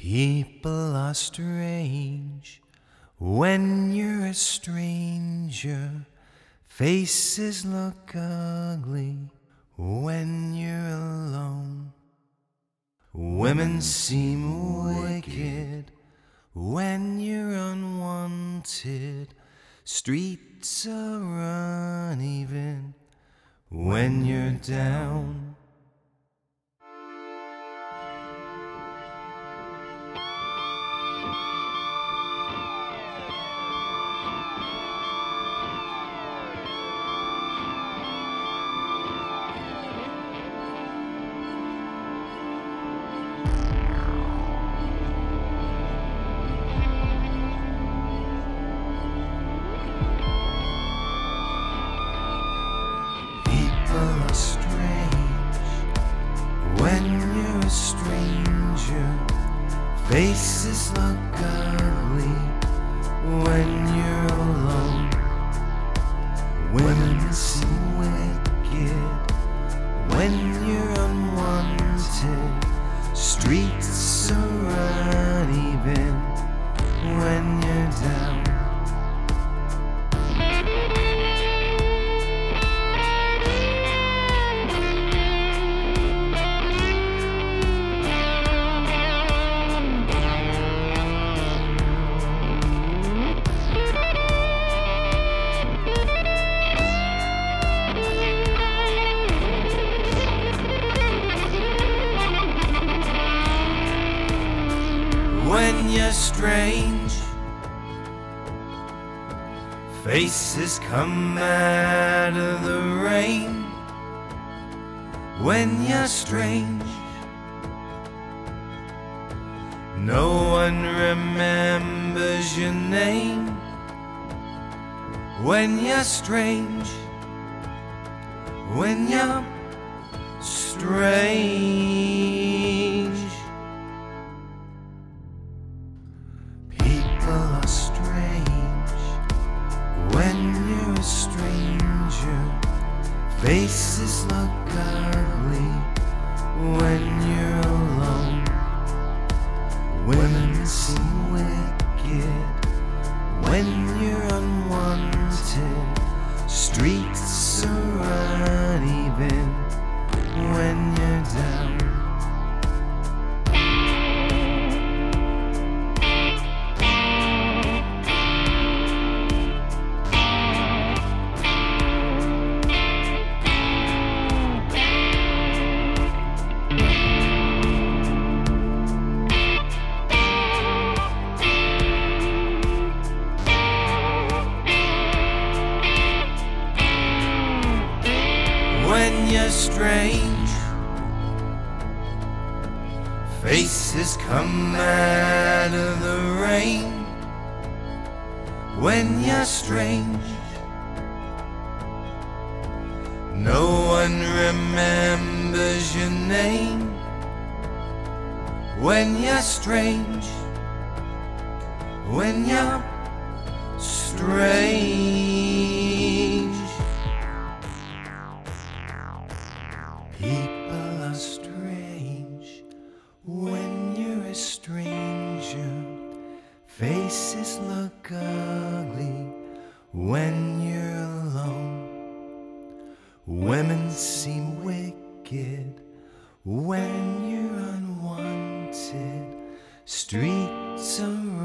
People are strange when you're a stranger. Faces look ugly when you're alone. Women seem wicked when you're unwanted. Streets are uneven when you're down. Faces look ugly when you're alone. Women seem wicked when you're unwanted. Streets are uneven when you're down. When you're strange, faces come out of the rain. When you're strange, no one remembers your name. When you're strange, when you're strange. Faces look ugly when you're alone. Women seem wicked when you're unwanted. Streets are uneven when you're down. When you're strange, faces come out of the rain. When you're strange, no one remembers your name. When you're strange, when you're strange. People are strange when you're a stranger. Faces look ugly when you're alone. Women seem wicked when you're unwanted. Streets are